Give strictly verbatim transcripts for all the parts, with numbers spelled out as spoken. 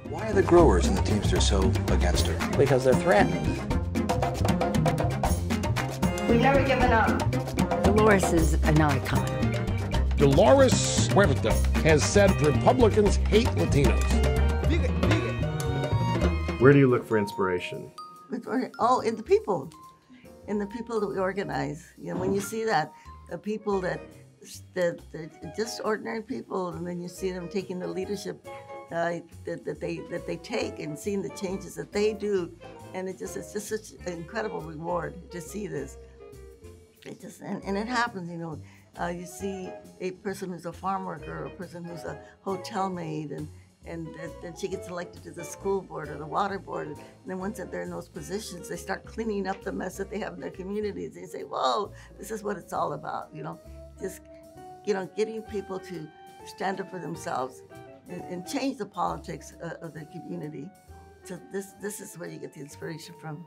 Why are the growers and the Teamsters so against her? Because they're threatening. We've never given up. Dolores is an icon. Dolores Huerta has said Republicans hate Latinos. Where do you look for inspiration? Oh, in the people. In the people that we organize. You know, when you see that, the people that, that, that just ordinary people, and then you see them taking the leadership uh, that, that they that they take and seeing the changes that they do, and it just it's just such an incredible reward to see this. It just and, and it happens, you know. Uh, you see a person who's a farm worker, or a person who's a hotel maid, and and then she gets elected to the school board or the water board. And then once that they're in those positions, they start cleaning up the mess that they have in their communities. And you say, whoa, this is what it's all about, you know. Just, you know, getting people to stand up for themselves and, and change the politics uh, of their community. So this, this is where you get the inspiration from.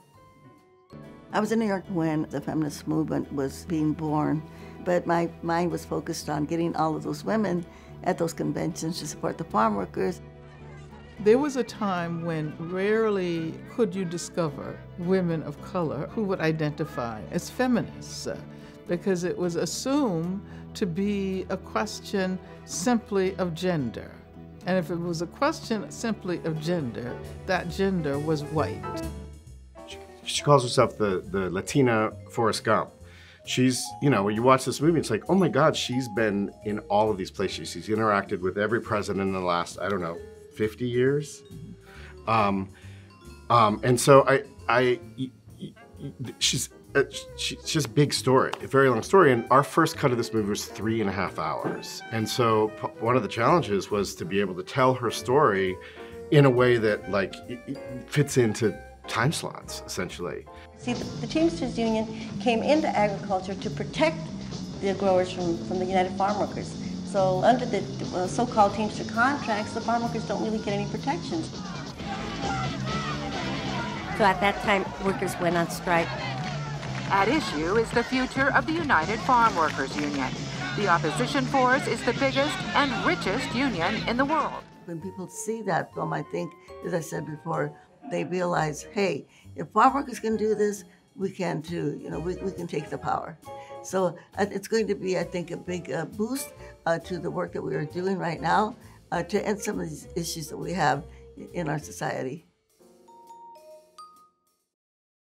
I was in New York when the feminist movement was being born, but my mind was focused on getting all of those women at those conventions to support the farm workers. There was a time when rarely could you discover women of color who would identify as feminists, uh, because it was assumed to be a question simply of gender. And if it was a question simply of gender, that gender was white. She, she calls herself the, the Latina Forrest Gump. She's, you know, when you watch this movie, it's like, oh my God, she's been in all of these places. She's interacted with every president in the last, I don't know, fifty years. Um, um, and so I, I, she's, uh, she's just a big story, a very long story. And our first cut of this movie was three and a half hours. And so one of the challenges was to be able to tell her story in a way that like it, it fits into time slots, essentially. See, the, the Teamsters Union came into agriculture to protect the growers from, from the United Farm Workers. So under the uh, so-called Teamster contracts, the farm workers don't really get any protections. So at that time, workers went on strike. At issue is the future of the United Farm Workers Union. The opposition force is the biggest and richest union in the world. When people see that film, I think, as I said before, they realize, hey, if farm workers can do this, we can too. You know, we, we can take the power. So uh, it's going to be, I think, a big uh, boost uh, to the work that we are doing right now uh, to end some of these issues that we have in our society.